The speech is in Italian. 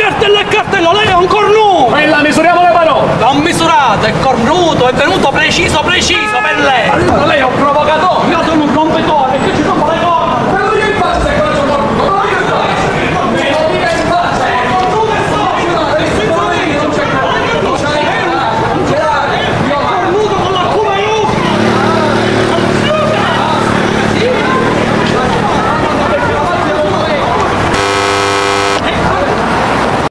cartello è cartello, lei è un cornuto! Quella misuriamo le parole! Non misurato, è cornuto, è venuto preciso per lei!